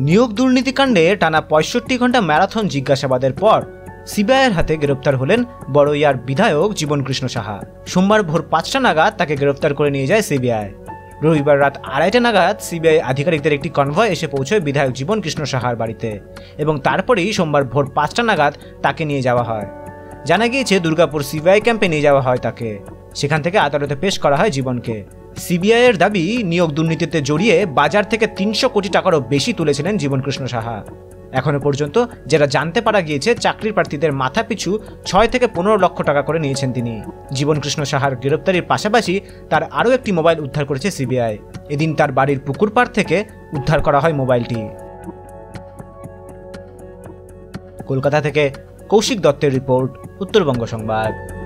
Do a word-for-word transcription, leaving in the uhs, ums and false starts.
নিয়োগ দুর্নীতিকাণ্ডে টানা পঁয়ষট্টি ঘন্টা ম্যারাথন জিজ্ঞাসাবাদের পর সিবিআইয়ের হাতে গ্রেপ্তার হলেন বড়ইয়ার বিধায়ক জীবনকৃষ্ণ সাহা। সোমবার ভোর পাঁচটা নাগাদ তাকে গ্রেপ্তার করে নিয়ে যায় সিবিআই। রবিবার রাত আড়াইটা নাগাদ সিবিআই আধিকারিকদের একটি কনভয় এসে পৌঁছয় বিধায়ক জীবনকৃষ্ণ সাহার বাড়িতে এবং তারপরেই সোমবার ভোর পাঁচটা নাগাদ তাকে নিয়ে যাওয়া হয়। জানা গিয়েছে দুর্গাপুর সিবিআই ক্যাম্পে নিয়ে যাওয়া হয় তাকে। সেখান থেকে আদালতে পেশ করা হয় জীবনকে। সিবিআইয়ের দাবি, নিয়োগ দুর্নীতিতে জড়িয়ে বাজার থেকে তিনশো কোটি টাকারও বেশি তুলেছিলেন জীবনকৃষ্ণ সাহা। এখনো পর্যন্ত যেটা জানতে পারা গিয়েছে, চাকরির প্রার্থীদের মাথা পিছু ছয় থেকে পনেরো লক্ষ টাকা করে নিয়েছেন তিনি। জীবনকৃষ্ণ সাহার গ্রেপ্তারির পাশাপাশি তার আরও একটি মোবাইল উদ্ধার করেছে সিবিআই। এদিন তার বাড়ির পুকুর পাড় থেকে উদ্ধার করা হয় মোবাইলটি। কলকাতা থেকে কৌশিক দত্তের রিপোর্ট, উত্তরবঙ্গ সংবাদ।